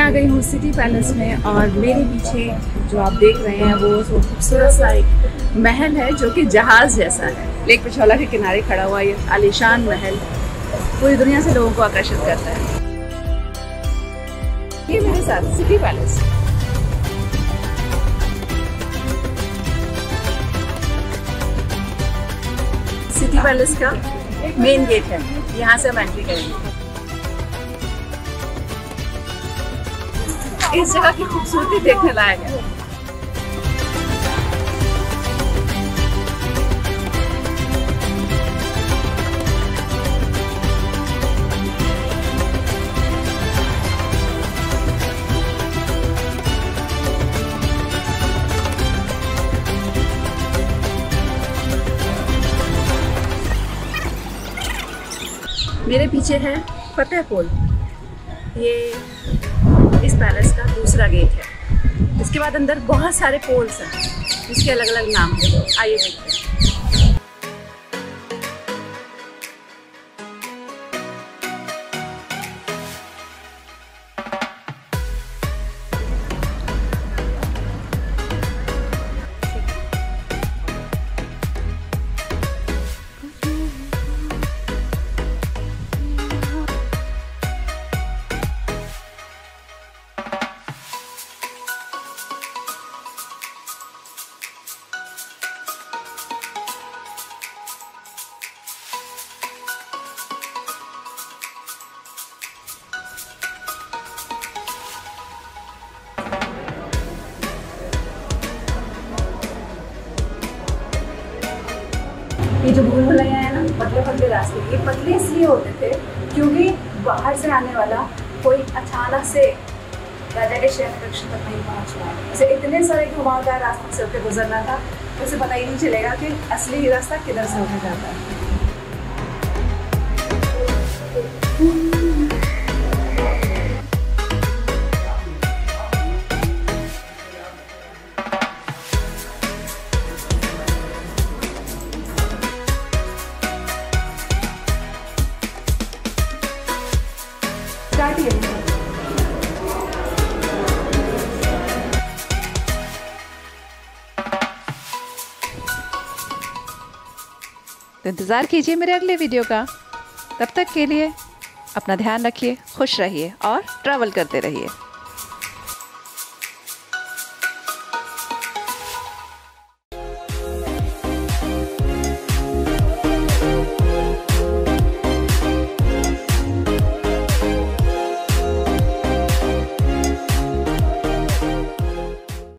आ गई हूँ city palace में और मेरे पीछे जो आप देख रहे हैं वो खूबसूरत सा एक महल है जो कि जहाज़ जैसा है। लेक पिछोला के किनारे खड़ा हुआ ये आलीशान महल पूरी दुनिया से लोगों को आकर्षित करता है। ये मेरे साथ सिटी पैलेस। सिटी पैलेस का मेन गेट है, यहाँ से हम एंट्री करेंगे। इस जगह की खूबसूरती देखने लायक है। मेरे पीछे है फतेह पोल। ये इस पैलेस का दूसरा गेट है। इसके बाद अंदर बहुत सारे पोल्स हैं जिसके अलग अलग नाम हैं। आइए देखते हैं। ये जो भूल भुलैया है ना, पतले पतले रास्ते, ये पतले इसलिए होते थे क्योंकि बाहर से आने वाला कोई अचानक से राजा के शहर तक नहीं पहुंच पाया। ऐसे इतने सारे घुमावदार रास्ते से होकर गुजरना था, उसे पता ही नहीं चलेगा कि असली रास्ता किधर से होकर जाता है। तो इंतज़ार कीजिए मेरे अगले वीडियो का। तब तक के लिए अपना ध्यान रखिए, खुश रहिए और ट्रैवल करते रहिए।